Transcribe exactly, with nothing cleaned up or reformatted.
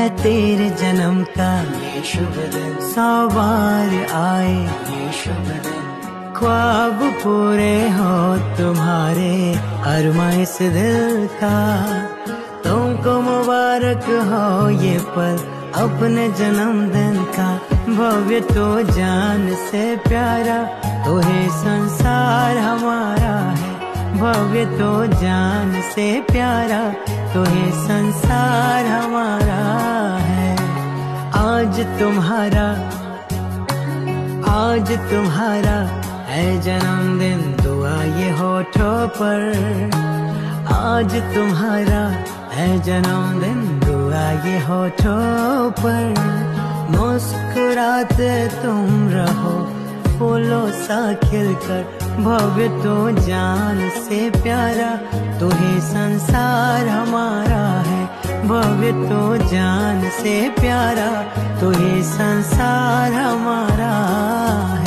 है तेरे जन्म का ये शुभ दिन, सौ बार आए ये शुभ दिन, ख्वाब पूरे हो तुम्हारे अरमा इस दिल का। तुमको मुबारक हो ये पल अपने जन्मदिन का, भव्य तो जान से प्यारा तो है संसार हमारा है, भव्य तो जान से प्यारा तो है संसार हमारा है। आज तुम्हारा आज तुम्हारा है जन्मदिन, दुआ ये होठों पर। आज तुम्हारा है जन्मदिन, दुआ ये होठों पर। मुस्कुराते तुम रहो फूलों सा खिलकर, भव्य तो जान से प्यारा तो ही संसार हमारा है, भव्य तो जान से प्यारा तो ही संसार हमारा है।